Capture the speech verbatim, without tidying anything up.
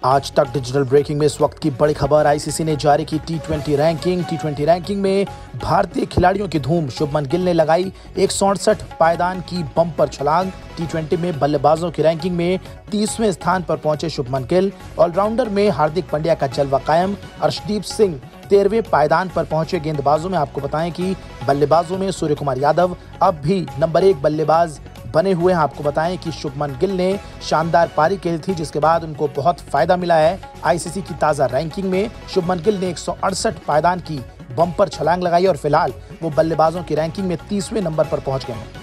आज तक digital breaking में इस वक्त की बड़ी खबर। आईसीसी ने जारी की T twenty ranking. T twenty ranking में भारतीय खिलाड़ियों की धूम। शुभमन गिल ने लगाई एक सौ अड़सठ पायदान की बम्पर छलांग। टी ट्वेंटी में बल्लेबाजों की रैंकिंग में तीसवें स्थान पर पहुंचे शुभमन गिल। ऑलराउंडर में हार्दिक पांड्या का जलवा कायम। अर्शदीप सिंह तेरहवें पायदान पर पहुंचे। गेंदबाजों में आपको बताएं कि बल्लेबाजों में सूर्य कुमार यादव अब भी नंबर एक बल्लेबाज बने हुए हैं। आपको बताएं कि शुभमन गिल ने शानदार पारी खेली थी, जिसके बाद उनको बहुत फायदा मिला है। आईसीसी की ताज़ा रैंकिंग में शुभमन गिल ने एक सौ अड़सठ पायदान की बम्पर छलांग लगाई और फिलहाल वो बल्लेबाजों की रैंकिंग में तीसवें नंबर पर पहुंच गए हैं।